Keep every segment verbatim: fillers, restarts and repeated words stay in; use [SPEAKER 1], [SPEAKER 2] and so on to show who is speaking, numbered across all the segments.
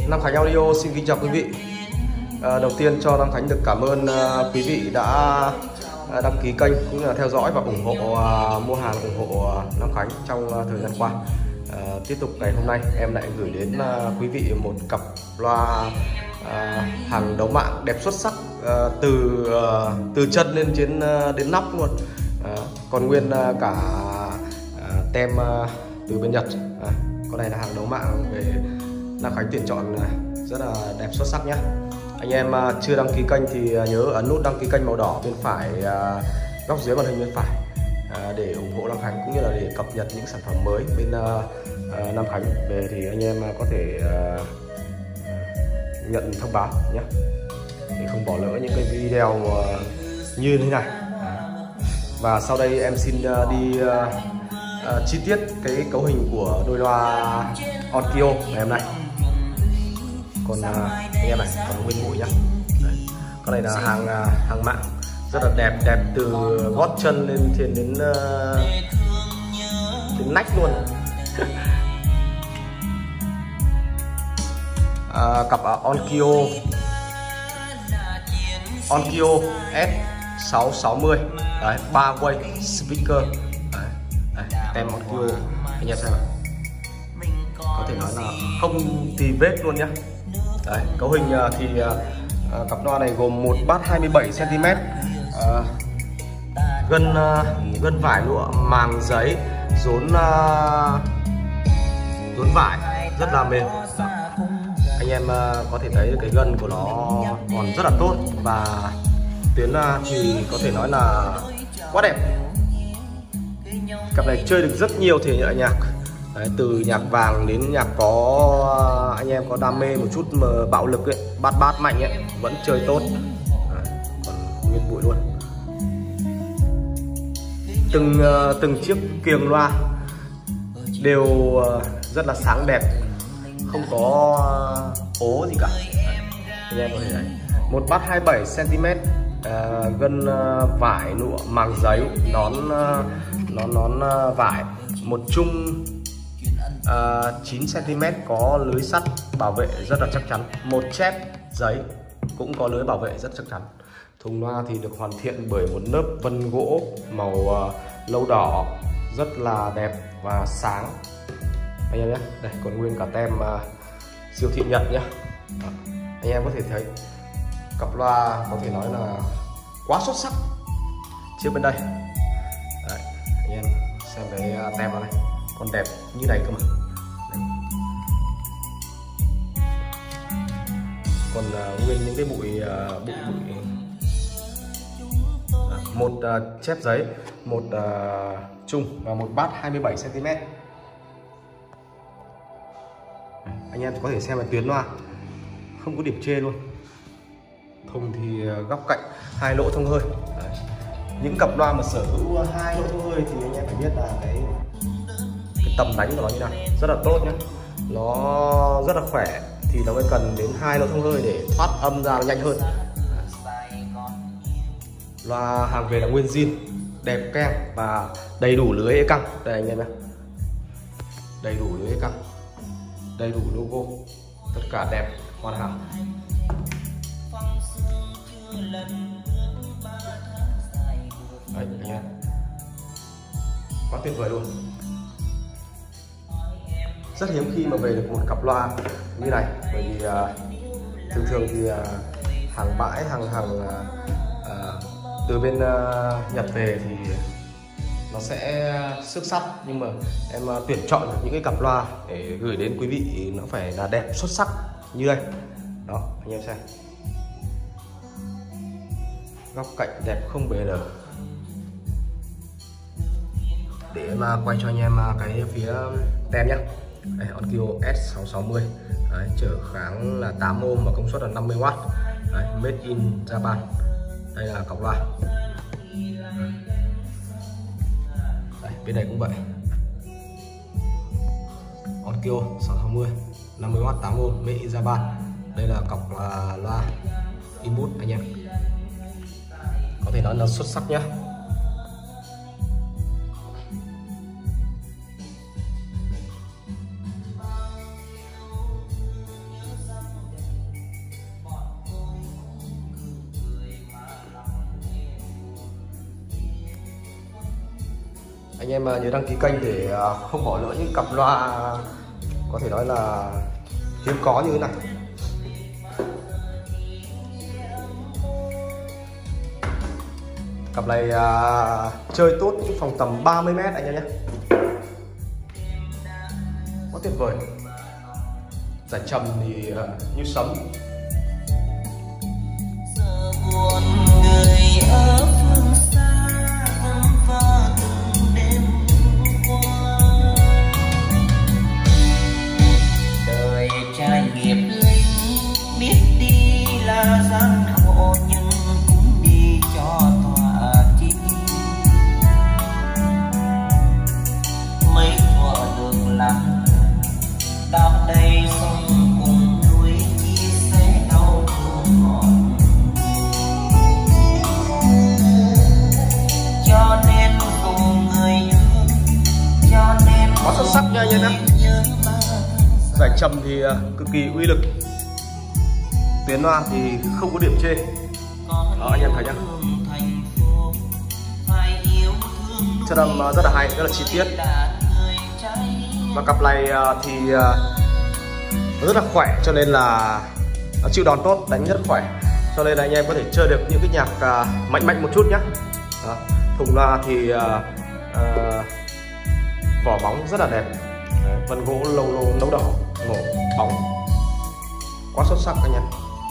[SPEAKER 1] Nam Khánh Audio xin kính chào quý vị. À, đầu tiên cho Nam Khánh được cảm ơn uh, quý vị đã uh, đăng ký kênh cũng như là theo dõi và ủng hộ uh, mua hàng ủng hộ uh, Nam Khánh trong uh, thời gian qua. Uh, tiếp tục ngày hôm nay em lại gửi đến uh, quý vị một cặp loa uh, hàng đấu mạng đẹp xuất sắc, uh, từ uh, từ chân lên trên uh, đến nóc luôn. Uh, còn nguyên uh, cả uh, tem uh, từ bên Nhật. Uh, con này là hàng đấu mạng về Nam Khánh tuyển chọn rất là đẹp xuất sắc nhé. Anh em chưa đăng ký kênh thì nhớ ấn nút đăng ký kênh màu đỏ bên phải góc dưới màn hình bên phải để ủng hộ Nam Khánh cũng như là để cập nhật những sản phẩm mới bên Nam Khánh về thì anh em có thể nhận thông báo nhé, để không bỏ lỡ những cái video như thế này. Và sau đây em xin đi uh, chi tiết cái cấu hình của đôi loa Onkyo ngày hôm nay. Còn uh, anh em này, còn nguyên mũi nhá. Đấy. Con này là hàng uh, hàng mạng rất là đẹp, đẹp từ gót chân lên trên đến uh, đến nách luôn. uh, cặp uh, Onkyo Onkyo S sáu sáu mươi, đấy, ba way speaker. Đấy. Đấy, tem Onkyo anh em xem nào, có thể nói là không tì vết luôn nhá. Đấy, cấu hình thì uh, cặp loa này gồm một bát hai mươi bảy xăng ti mét, uh, gân uh, gân vải lụa màng giấy, rốn uh, rốn vải rất là mềm. Đó. Anh em uh, có thể thấy cái gân của nó còn rất là tốt và tuyến uh, thì có thể nói là quá đẹp. Cặp này chơi được rất nhiều thể loại nhạc. Đấy, từ nhạc vàng đến nhạc có anh em có đam mê một chút mà bạo lực ấy, bát bát mạnh ấy, vẫn chơi tốt. Đấy, còn nguyên bụi luôn. Từng uh, từng chiếc kiềng loa đều uh, rất là sáng đẹp, không có uh, ố gì cả. Đấy, anh em có thể thấy một bát hai mươi bảy xăng ti mét, uh, gân uh, vải lụa màng giấy, nón uh, nón nón uh, vải, một chung Uh, chín xăng ti mét có lưới sắt bảo vệ rất là chắc chắn, một chép giấy cũng có lưới bảo vệ rất chắc chắn. Thùng loa thì được hoàn thiện bởi một lớp vân gỗ màu uh, lâu đỏ rất là đẹp và sáng anh em nhé. Đây còn nguyên cả tem uh, siêu thị Nhật nhé. Đó. Anh em có thể thấy cặp loa có thể nói là quá xuất sắc. Chiếc bên đây, đấy, anh em xem cái uh, tem này còn đẹp như này cơ mà. Đấy. Còn uh, nguyên những cái bụi uh, bụi bụi à, một uh, chép giấy, một uh, chung và một bát hai mươi bảy xăng ti mét. Anh em có thể xem là tuyến loa không có điểm chê luôn. Thùng thì uh, góc cạnh hai lỗ thông hơi. Đấy. Những cặp loa mà sở hữu hai lỗ thông hơi thì anh em phải biết là cái tầm đánh của nó như nào, rất là tốt nhé, nó rất là khỏe thì nó mới cần đến hai lỗ thông hơi để thoát âm ra nhanh hơn. Loa hàng về là nguyên zin, đẹp keng và đầy đủ lưới ế căng. Đây anh em nhé, đầy đủ lưới ế căng, đầy đủ logo, tất cả đẹp hoàn hảo. Đấy, anh em, quá tuyệt vời luôn. Rất hiếm khi mà về được một cặp loa như này, bởi vì uh, thường thường thì uh, hàng bãi hàng hàng uh, uh, từ bên uh, Nhật về thì nó sẽ xước sắt, nhưng mà em uh, tuyển chọn được những cái cặp loa để gửi đến quý vị nó phải là đẹp xuất sắc như đây. Đó anh em xem, góc cạnh đẹp không bể nở. Để mà quay cho anh em cái phía tem nhé. Đây, Onkyo S sáu sáu mươi. Đấy, trở kháng là tám ôm và công suất là năm mươi oát. Đấy, made in Japan. Đây là cọc loa. Đây, bên này cũng vậy. Onkyo sáu sáu mươi, năm mươi oát, tám ôm, made in Japan. Đây là cọc uh, loa input anh em. Có thể nói là xuất sắc nhá. Anh em nhớ đăng ký kênh để không bỏ lỡ những cặp loa có thể nói là hiếm có như thế này. Cặp này à, chơi tốt những phòng tầm ba mươi mét anh em nhé. Quá tuyệt vời. Giải trầm thì à, như sấm.
[SPEAKER 2] Đời trai nghiệp linh biết đi là gian khổ nhưng cũng đi cho thỏa chí. Mấy thuở đường lặng đào đầy sông cùng núi chia sẻ đau thương ngọt. Cho nên cùng người thương, cho nên
[SPEAKER 1] quá xuất sắc nha anh em nhé. Giải trầm thì uh, cực kỳ uy lực, tiếng loa thì không có điểm chê. Đó, anh em thấy nhá. Chất âm uh, rất là hay, rất là chi tiết. Và cặp này uh, thì uh, rất là khỏe, cho nên là nó chịu đòn tốt, đánh rất khỏe, cho nên là anh em có thể chơi được những cái nhạc uh, mạnh mạnh một chút nhá. Đó. Thùng loa thì uh, uh, vỏ bóng rất là đẹp. Đấy, vân gỗ lâu lâu nấu đỏ màu bóng quá xuất sắc anh em.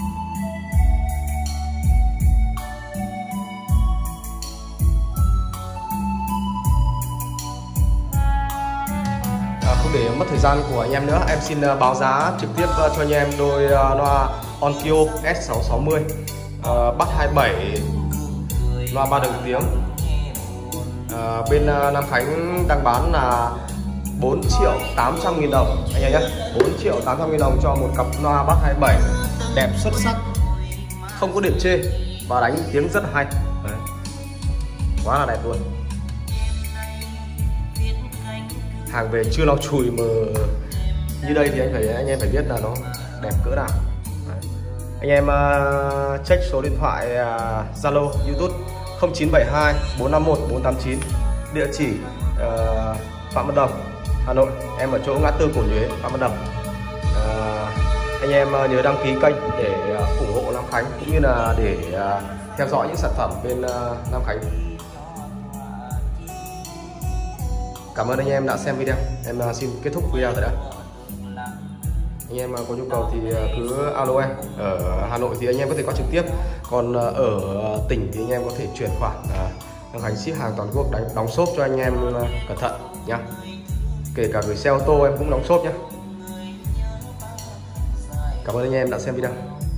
[SPEAKER 1] À, không để mất thời gian của anh em nữa, em xin uh, báo giá trực tiếp uh, cho anh em đôi uh, loa Onkyo S sáu sáu mươi uh, Bass hai mươi bảy, loa ba đường tiếng. Uh, bên uh, Nam Khánh đang bán là bốn triệu tám trăm nghìn đồng anh em nhé. Bốn triệu tám trăm nghìn đồng cho một cặp loa Bass hai mươi bảy đẹp xuất sắc, không có điểm chê và đánh tiếng rất hay. Đấy. Quá là đẹp luôn. Hàng về chưa lau chùi mà như đây thì anh phải anh em phải biết là nó đẹp cỡ nào. Đấy. Anh em uh, check số điện thoại Zalo, uh, YouTube không chín bảy hai bốn năm một bốn tám chín, địa chỉ uh, Phạm Văn Đồng, Hà Nội. Em ở chỗ ngã tư Cổ Nhuế, Phạm Văn Đồng. À, anh em nhớ đăng ký kênh để uh, ủng hộ Nam Khánh cũng như là để uh, theo dõi những sản phẩm bên uh, Nam Khánh. Cảm ơn anh em đã xem video. Em uh, xin kết thúc video tại đây. Anh em uh, có nhu cầu thì uh, cứ alo em. Ở Hà Nội thì anh em có thể qua trực tiếp, còn uh, ở uh, tỉnh thì anh em có thể chuyển khoản. Uh, Nam Khánh ship hàng toàn quốc, đánh đóng shop cho anh em uh, cẩn thận nhá. Kể cả gửi xe ô tô em cũng đóng shop nhé. Cảm ơn anh em đã xem video.